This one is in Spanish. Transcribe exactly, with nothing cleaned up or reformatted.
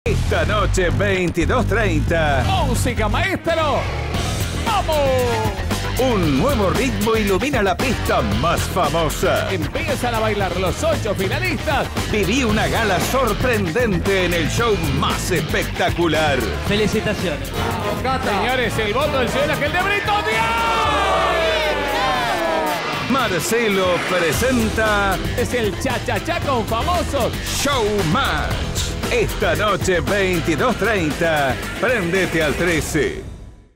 Esta noche veintidós treinta. ¡Música, maestro! ¡Vamos! Un nuevo ritmo ilumina la pista más famosa. Empiezan a bailar los ocho finalistas. Viví una gala sorprendente en el show más espectacular. Felicitaciones. Señores, el voto del señor Ángel de Brito. Marcelo presenta Es el cha-cha-cha con famosos. Showmatch. Esta noche veintidós treinta. Prendete al trece.